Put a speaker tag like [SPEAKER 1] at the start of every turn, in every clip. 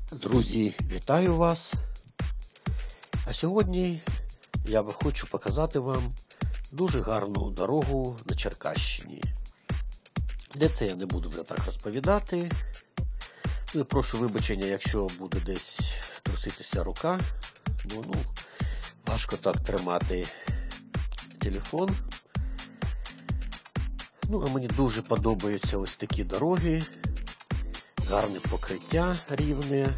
[SPEAKER 1] Друзі, вітаю вас! А сьогодні я хочу показати вам дуже гарну дорогу на Черкащині. Де це я не буду вже так розповідати. Ну, прошу вибачення, якщо буде десь труситися рука, бо важко так тримати телефон. А мені дуже подобаються ось такі дороги. Гарне покриття рівне.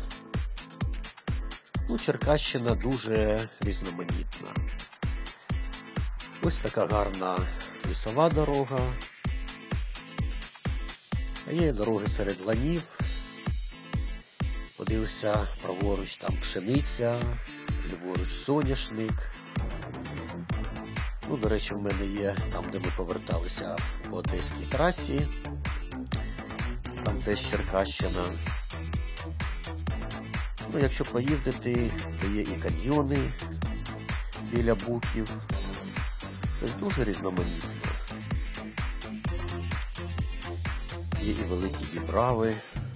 [SPEAKER 1] Черкащина дуже різноманітна. Ось така гарна лісова дорога. А є дороги серед ланів. Подивився, праворуч там пшениця, ліворуч соняшник. До речі, в мене є там, де ми поверталися по Одеській трасі. Там теж Черкащина. Якщо поїздити, то є і каньйони біля Буків. Це дуже різноманітно. Є і великі дібрави.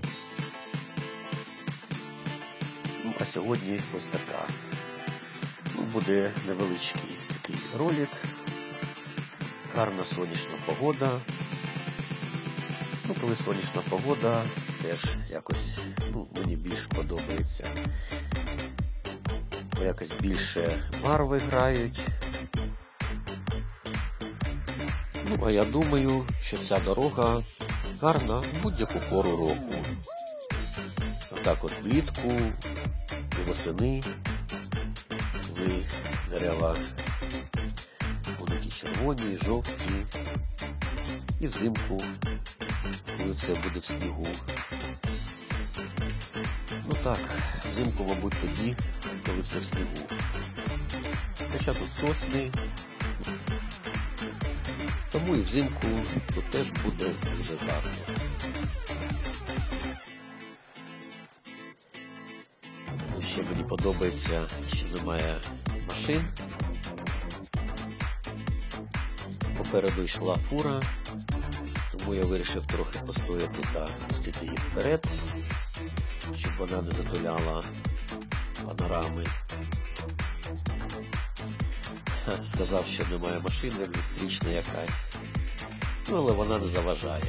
[SPEAKER 1] А сьогодні ось така. Буде невеличкий такий ролик. Гарна сонячна погода. Коли сонячна погода, теж якось мені більш подобається. Бо якось більше барви грають. А я думаю, що ця дорога гарна в будь-яку пору року. Отак от влітку і восени, коли дерева будуть і червоні, і жовті, і взимку, коли це буде в снігу. Так, взимку, мабуть, тоді, коли це в снігу. Хоча тут сосни, тому і взимку тут теж буде дуже гарно. Ще мені подобається, що немає машин. Попереду йшла фура, тому я вирішив трохи постояти та пустити її вперед, щоб вона не затуляла панорами. Сказав, що немає машин, як зустрічна якась. Але вона не заважає.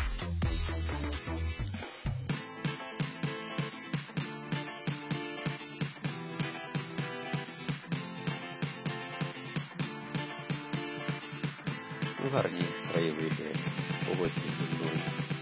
[SPEAKER 1] Гарні краєвиди, погодьтесь зі мною.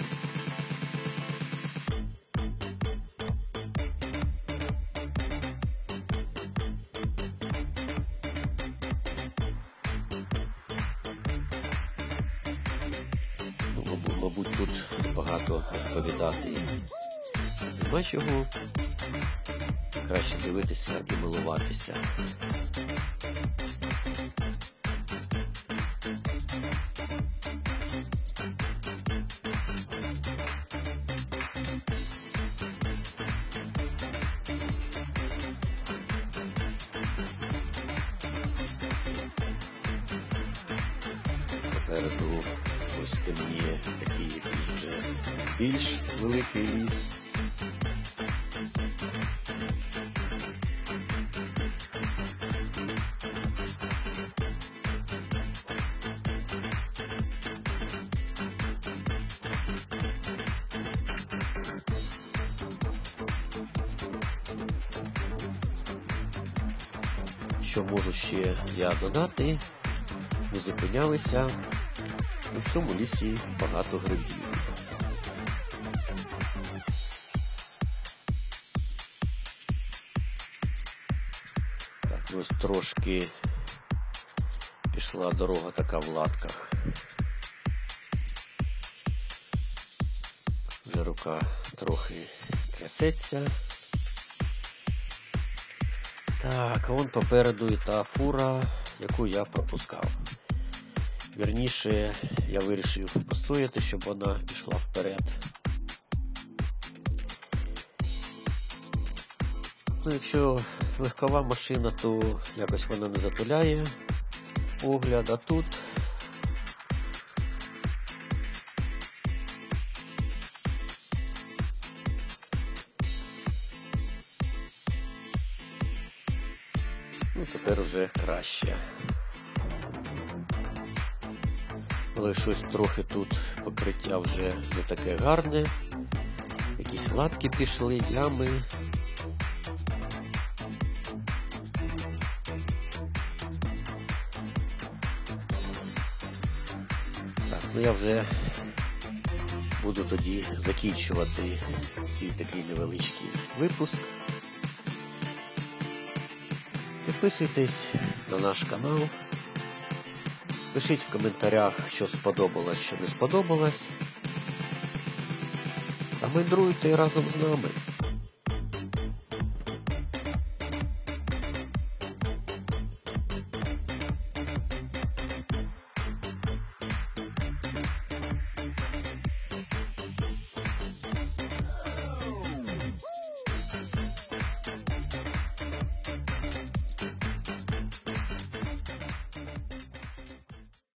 [SPEAKER 1] Мабуть, тут багато розповідати нема чого. Краще дивитися і милуватися. Попереду ось темніє такий вже більш великий ліс. Що можу ще я додати? Ми зупинялися. У цьому лісі багато грибів. Так, ось трошки пішла дорога така в латках. Вже рука трохи трясеться. Так, а вон попереду і та фура, яку я пропускав. Вірніше, я вирішив постояти, щоб вона пішла вперед. Якщо легкова машина, то якось вона не затуляє огляд, а тут Ну, тепер вже краще. Але щось трохи тут покриття вже не таке гарне. Якісь латки пішли, ями. Так, ну я вже буду тоді закінчувати свій такий невеличкий випуск. Підписуйтесь на наш канал. Пишіть в коментарях, що сподобалось, що не сподобалось. А мандруйте разом з нами.